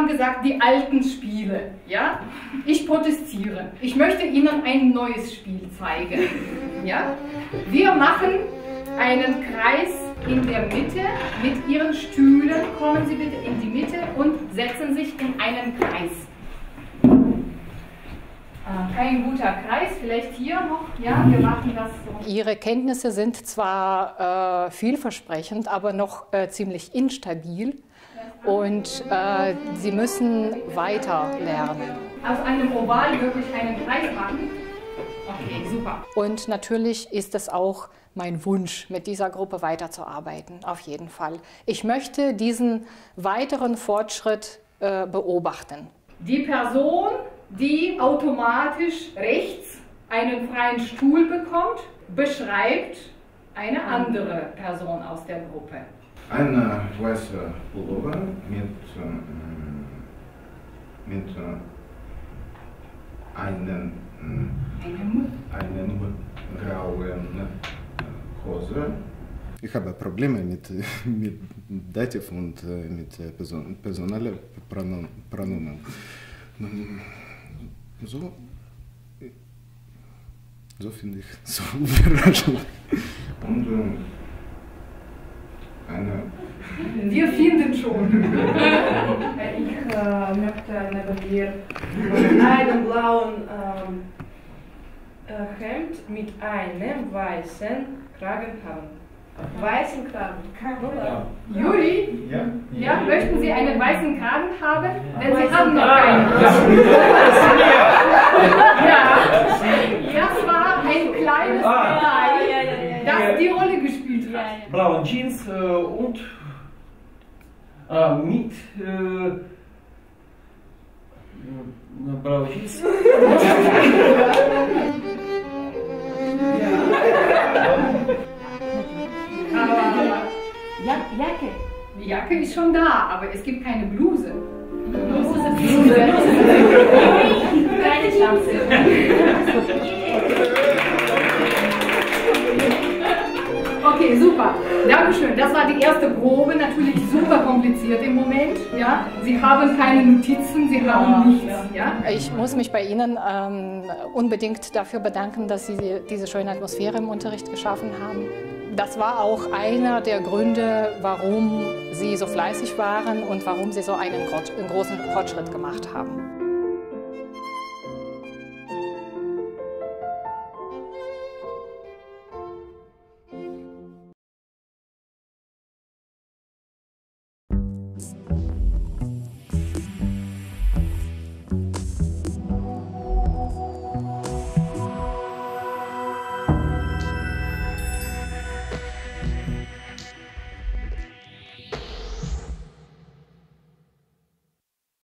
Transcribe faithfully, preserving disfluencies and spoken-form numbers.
haben gesagt, die alten Spiele. Ja? Ich protestiere. Ich möchte Ihnen ein neues Spiel zeigen. Ja? Wir machen einen Kreis in der Mitte. Mit Ihren Stühlen kommen Sie bitte in die Mitte und setzen sich in einen Kreis. Kein guter Kreis, vielleicht hier noch, ja, wir machen das so. Ihre Kenntnisse sind zwar äh, vielversprechend, aber noch äh, ziemlich instabil und äh, Sie müssen weiter lernen. Aus einem Oval wirklich einen Kreis machen. Okay, super. Und natürlich ist es auch mein Wunsch, mit dieser Gruppe weiterzuarbeiten, auf jeden Fall. Ich möchte diesen weiteren Fortschritt äh, beobachten. Die Person, die automatisch rechts einen freien Stuhl bekommt, beschreibt eine andere Person aus der Gruppe. Eine weiße Pullover mit, ähm, mit äh, einem, äh, einem grauen Hose. Ich habe Probleme mit, mit Dativ und äh, mit Person, personalen Pronomen. So, so finde ich so überraschend. Und äh, eine. Wir finden schon. Ich äh, möchte neben dir einen blauen ähm, äh, Hemd mit einem weißen Kragen haben. Weißen Kragen. Ja. Juri? Ja. Ja, möchten Sie einen weißen Kragen haben? Denn Sie haben noch keinen. Ja. Das war ein kleines Detail, das die Rolle gespielt hat. Blaue Jeans äh, und äh, mit äh, blaue Jeans. Ja, Jacke. Die Jacke ist schon da, aber es gibt keine Bluse. Bluse ist Bluse. Keine Chance. Okay, super. Dankeschön. Das war die erste Probe. Natürlich super kompliziert im Moment. Ja? Sie haben keine Notizen, Sie haben nichts. Ja? Ich muss mich bei Ihnen ähm, unbedingt dafür bedanken, dass Sie diese schöne Atmosphäre im Unterricht geschaffen haben. Das war auch einer der Gründe, warum Sie so fleißig waren und warum Sie so einen großen Fortschritt gemacht haben.